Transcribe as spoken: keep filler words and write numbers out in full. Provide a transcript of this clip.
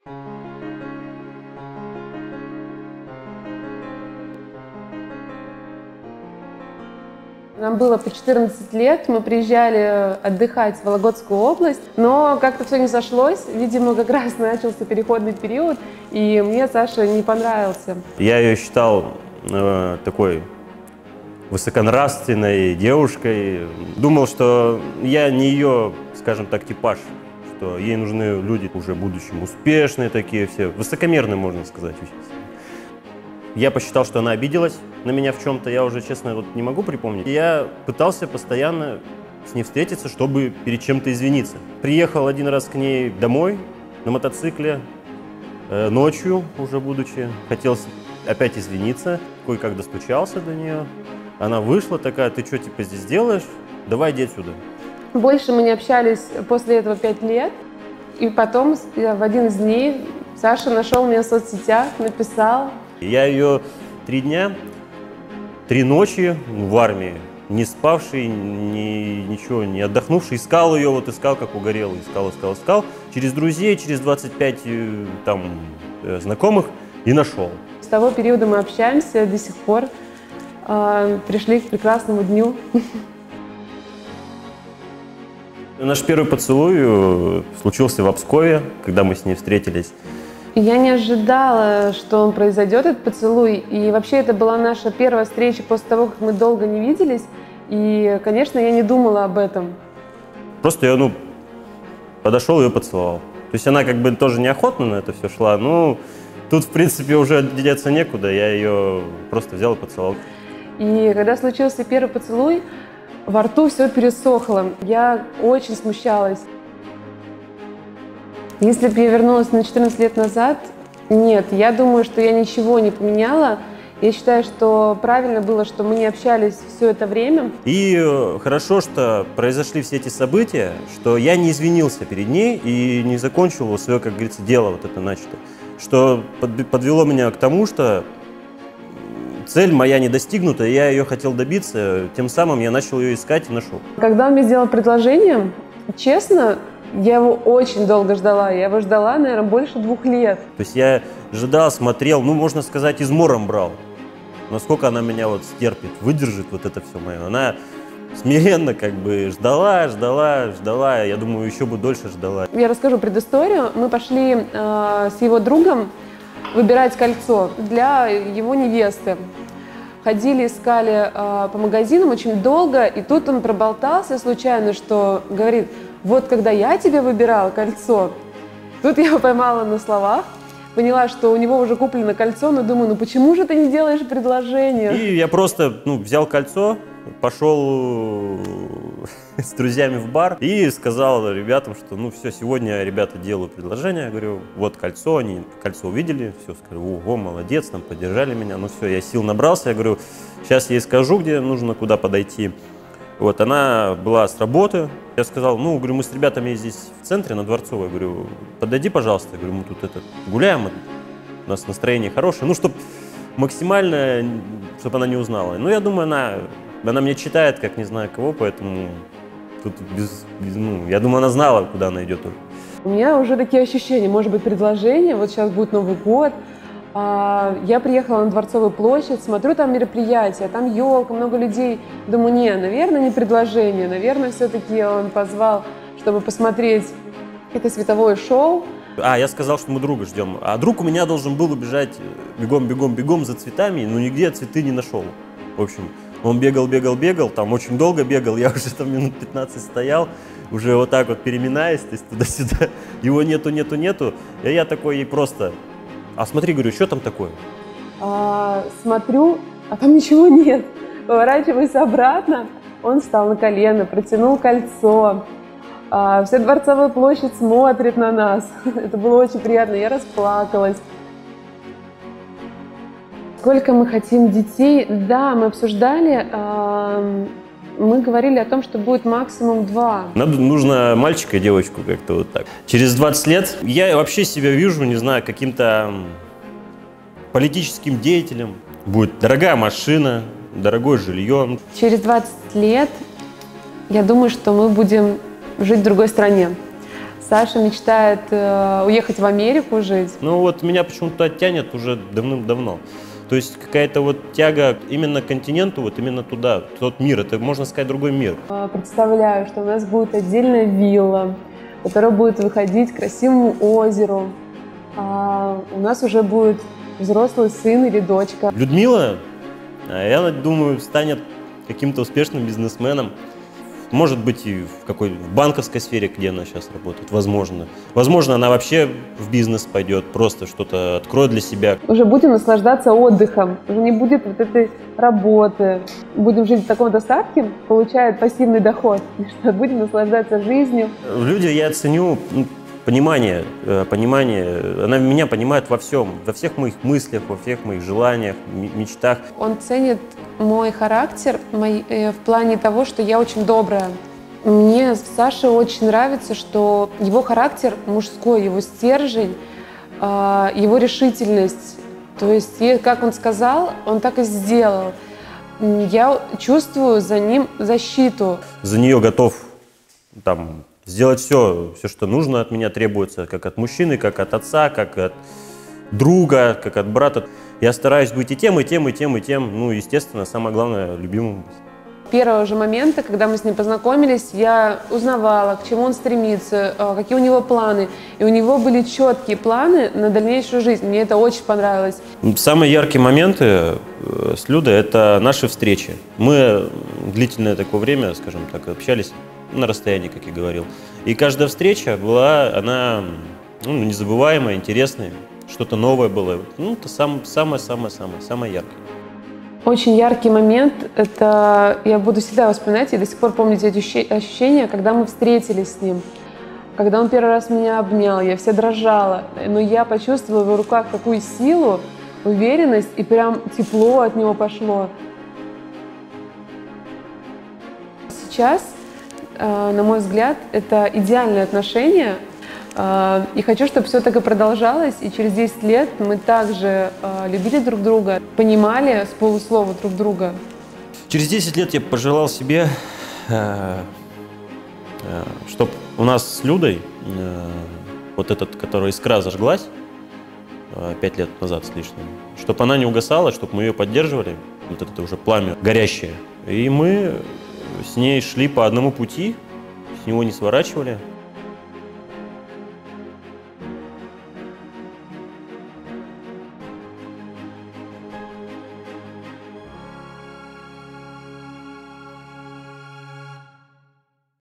Нам было по четырнадцать лет, мы приезжали отдыхать в Вологодскую область, но как-то все не сошлось. Видимо, как раз начался переходный период, и мне Саша не понравился. Я ее считал э, такой высоконравственной девушкой. Думал, что я не ее, скажем так, типаж, что ей нужны люди уже в будущем успешные такие все, высокомерные, можно сказать. Я посчитал, что она обиделась на меня в чем-то, я уже, честно, вот не могу припомнить. Я пытался постоянно с ней встретиться, чтобы перед чем-то извиниться. Приехал один раз к ней домой на мотоцикле, э, ночью уже будучи, хотел опять извиниться, кое-как достучался до нее. Она вышла такая: ты что, типа, здесь делаешь? Давай иди отсюда. Больше мы не общались после этого пять лет, и потом в один из дней Саша нашел меня в соцсетях, написал. Я ее три дня, три ночи в армии, не спавший, ни, ничего, не отдохнувший, искал ее, вот искал, как угорелый, искал, искал, искал. Через друзей, через двадцать пять там, знакомых и нашел. С того периода мы общаемся до сих пор, э, пришли к прекрасному дню. Наш первый поцелуй случился в Обскове, когда мы с ней встретились. Я не ожидала, что он произойдет, этот поцелуй. И вообще это была наша первая встреча после того, как мы долго не виделись. И, конечно, я не думала об этом. Просто я, ну, подошел и ее поцеловал. То есть она как бы тоже неохотно на это все шла. Ну, тут, в принципе, уже деться некуда. Я ее просто взял и поцеловал. И когда случился первый поцелуй, во рту все пересохло. Я очень смущалась. Если бы я вернулась на четырнадцать лет назад, нет, я думаю, что я ничего не поменяла. Я считаю, что правильно было, что мы не общались все это время. И хорошо, что произошли все эти события, что я не извинился перед ней и не закончил свое, как говорится, дело вот это начато. Что подвело меня к тому, что цель моя не достигнута, я ее хотел добиться, тем самым я начал ее искать и нашел. Когда он мне сделал предложение, честно, я его очень долго ждала. Я его ждала, наверное, больше двух лет. То есть я ждал, смотрел, ну, можно сказать, измором брал. Насколько она меня вот стерпит, выдержит вот это все мое. Она смиренно как бы ждала, ждала, ждала. Я думаю, еще бы дольше ждала. Я расскажу предысторию. Мы пошли э, с его другом выбирать кольцо для его невесты. Ходили, искали э, по магазинам очень долго. И тут он проболтался случайно, что говорит: вот когда я тебе выбирала кольцо, тут я его поймала на словах, поняла, что у него уже куплено кольцо, но думаю, ну почему же ты не делаешь предложение? И я просто ну, взял кольцо, пошел с друзьями в бар и сказал ребятам, что ну все, сегодня ребята делают предложение. Я говорю, вот кольцо, они кольцо увидели, все, сказали, ого, молодец, там поддержали меня, ну все, я сил набрался, я говорю, сейчас я ей скажу, где нужно, куда подойти. Вот, она была с работы, я сказал, ну, говорю, мы с ребятами здесь в центре, на Дворцовой, говорю, подойди, пожалуйста, я говорю, мы тут это, гуляем, у нас настроение хорошее, ну, чтобы максимально, чтобы она не узнала. Ну, я думаю, она, она меня читает, как не знаю кого, поэтому тут без, без, ну, я думаю, она знала, куда она идет уже. У меня уже такие ощущения, может быть, предложение, вот сейчас будет Новый год. Я приехала на Дворцовую площадь, смотрю, там мероприятие, там елка, много людей. Думаю, не, наверное, не предложение, наверное, все-таки он позвал, чтобы посмотреть это световое шоу. А, я сказал, что мы друга ждем. А друг у меня должен был убежать бегом, бегом, бегом за цветами, но нигде цветы не нашел. В общем, он бегал, бегал, бегал, там очень долго бегал, я уже там минут пятнадцать стоял, уже вот так вот переминаясь, то есть туда-сюда. Его нету, нету, нету. И я такой ей просто... А смотри, говорю, что там такое? А, смотрю, а там ничего нет. Поворачиваюсь обратно, он встал на колено, протянул кольцо. А, вся Дворцовая площадь смотрит на нас. Это было очень приятно, я расплакалась. Сколько мы хотим детей? Да, мы обсуждали, а, мы говорили о том, что будет максимум два. Надо, нужно мальчика и девочку как-то вот так. Через двадцать лет я вообще себя вижу, не знаю, каким-то политическим деятелем. Будет дорогая машина, дорогое жилье. Через двадцать лет я думаю, что мы будем жить в другой стране. Саша мечтает э, уехать в Америку жить. Ну вот меня почему-то тянет уже давным-давно. То есть какая-то вот тяга именно к континенту, вот именно туда, тот мир, это, можно сказать, другой мир. Представляю, что у нас будет отдельная вилла, которая будет выходить к красивому озеру. А у нас уже будет взрослый сын или дочка. Людмила, я думаю, станет каким-то успешным бизнесменом. Может быть, и в какой в банковской сфере, где она сейчас работает, возможно. Возможно, она вообще в бизнес пойдет, просто что-то откроет для себя. Уже будем наслаждаться отдыхом, уже не будет вот этой работы. Будем жить в таком достатке, получая пассивный доход, что будем наслаждаться жизнью. В людях я ценю понимание, понимание. Она меня понимает во всем, во всех моих мыслях, во всех моих желаниях, мечтах. Он ценит мой характер мой, э, в плане того, что я очень добрая. Мне Саше очень нравится, что его характер мужской, его стержень, э, его решительность. То есть, как он сказал, он так и сделал. Я чувствую за ним защиту. За нее готов там сделать все, все, что нужно от меня требуется, как от мужчины, как от отца, как от друга, как от брата. Я стараюсь быть и тем, и тем, и тем, и тем. Ну, естественно, самое главное, любимым. С первого же момента, когда мы с ним познакомились, я узнавала, к чему он стремится, какие у него планы. И у него были четкие планы на дальнейшую жизнь. Мне это очень понравилось. Самые яркие моменты с Людой – это наши встречи. Мы длительное такое время, скажем так, общались на расстоянии, как я говорил. И каждая встреча была, она ну, незабываемая, интересная. Что-то новое было. Ну, это самое-самое-самое, самое яркое. Очень яркий момент, это я буду всегда вспоминать и до сих пор помнить эти ощущения, когда мы встретились с ним. Когда он первый раз меня обнял, я вся дрожала, но я почувствовала в его руках такую силу, уверенность, и прям тепло от него пошло. Сейчас, на мой взгляд, это идеальные отношения. И хочу, чтобы все так и продолжалось, и через десять лет мы также любили друг друга, понимали с полуслова друг друга. Через десять лет я пожелал себе, чтобы у нас с Людой, вот этот, которая искра зажглась пять лет назад с лишним, чтобы она не угасала, чтобы мы ее поддерживали, вот это уже пламя горящее. И мы с ней шли по одному пути, с него не сворачивали.